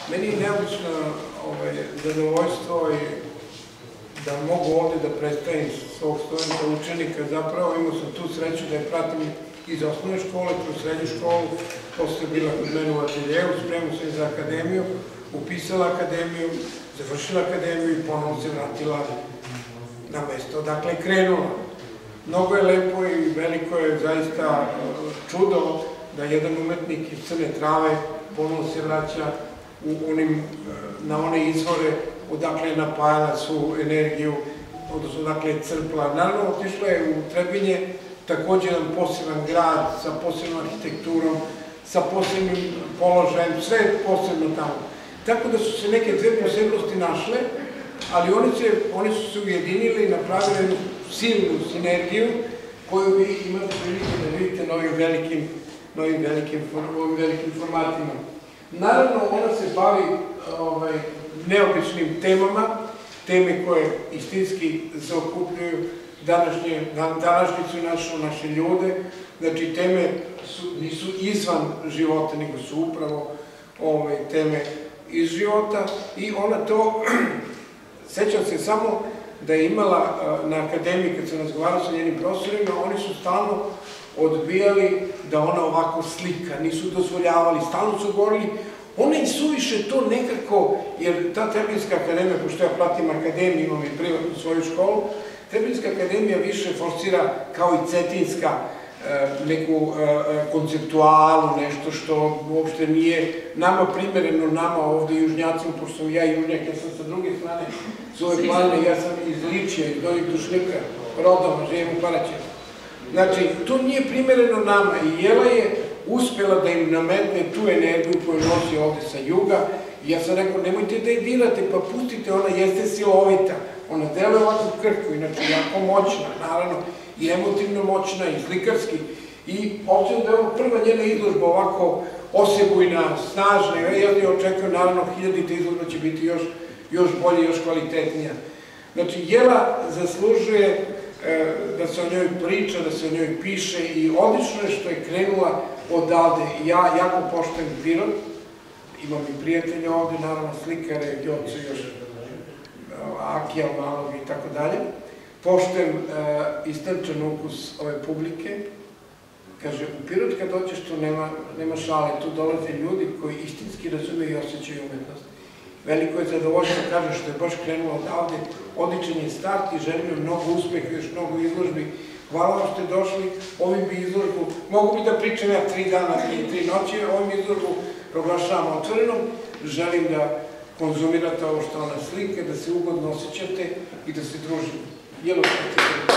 Meni je neobično zadovoljstvo da mogu ovde da predstavim svog studenta, učenika. Zapravo imao sam tu sreću da je pratim iz osnovne škole, kroz srednju školu, posle bila kod mene u ateljevu, spremao sam za akademiju, upisala akademiju, završila akademiju i ponovno se vratila na mesto odakle je krenula. Mnogo je lepo i veliko je zaista čudo da jedan umetnik iz Crne Trave ponovno se vraća na one izvore odakle je napajala svu energiju, odnosno odakle je crpla. Naravno, otišla je u Trebinje, takođe jedan poseban grad sa posebnom arhitekturom, sa posebnim položajem, sve je posebno tamo. Tako da su se neke dve posebnosti našle, ali oni su se ujedinili i napravili jednu silnu sinergiju koju vi imate prilike da vidite na ovim velikim formatima. Naravno, ona se bavi neobičnim temama, teme koje istinski zaokupljuju današnjicu i naše ljude. Znači, teme nisu izvan života, nego su upravo teme iz života i ona to, sećam se samo da je imala na akademiji, kad sam razgovarao sa njenim profesorima, oni su stalno odbijali da ona ovako slika, nisu dozvoljavali, stalno su govorili, ona i suviše to nekako, jer ta Trebinjska akademija, pošto ja pratim akademiju, imam i privatnu svoju školu, Trebinjska akademija više forsira kao i Cetinjska neku konceptualu, nešto što uopšte nije nama primereno, nama ovde južnjacima, pošto sam ja južnjak, ja sam sa druge strane svoje planine, ja sam iz Ličija, iz Donjeg Dušnika, rodom, živim u Paraćinu. Znači, to nije primereno nama i Jela je uspela da im nametne tu energiju koju nosi ovde sa juga i ja sam rekao, nemojte da je dirate, pa pustite, ona jeste silovita, ona deluje ovako krhko, inače jako moćna, naravno, i emotivno moćna, i slikarski, i obzirom da je ovo prva njena izložba ovako osebujna, snažna, ja ne očekujem, naravno, 1000. izložba će biti još bolje, još kvalitetnija. Znači, Jela zaslužuje da se o njoj priča, da se o njoj piše i odlično je što je krenula odavde. Ja jako poštujem Pirot, imam i prijatelja ovde, naravno slikare, Jocu još, Akija, Malog i tako dalje. Poštujem istančan ukus ove publike. Kaže, u Pirot kad dođeš tu nema šale, tu dolaze ljudi koji istinski razumeju i osjećaju umetnost. Veliko je zadovoljstvo, kaže, što je baš krenulo odavde, odličan je start i želim joj mnogo uspeha, još mnogo izložbi. Hvala vam što ste došli, ovim bi izložbu, mogu bi da pričam ja 3 dana i 3 noći, ovim izložbu proglašavam otvorenom, želim da konzumirate ovo što ona slika, da se ugodno osjećate i da se družimo. Jelo,